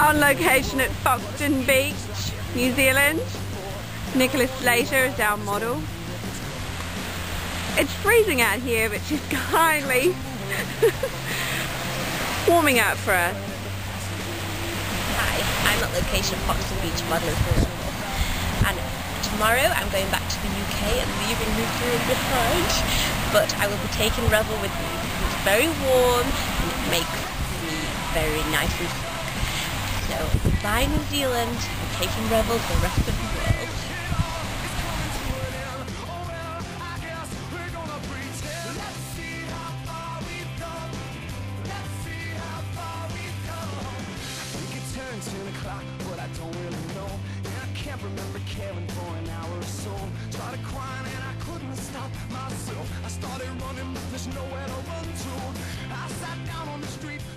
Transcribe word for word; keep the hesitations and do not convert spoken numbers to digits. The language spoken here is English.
On location at Foxton Beach, New Zealand. Nicholas Slater is our model. It's freezing out here, but she's kindly warming up for us. Hi, I'm at location Foxton Beach modelling for REVEL, and tomorrow I'm going back to the U K and leaving her in behind, but I will be taking REVEL with me because it's very warm and it makes me very nice and sick. So goodbye New Zealand, I'm taking REVEL to the rest of the world. ten o'clock, but I don't really know. And I can't remember caring for an hour or so. Started crying and I couldn't stop myself. I started running, but there's nowhere to run to. I sat down on the street.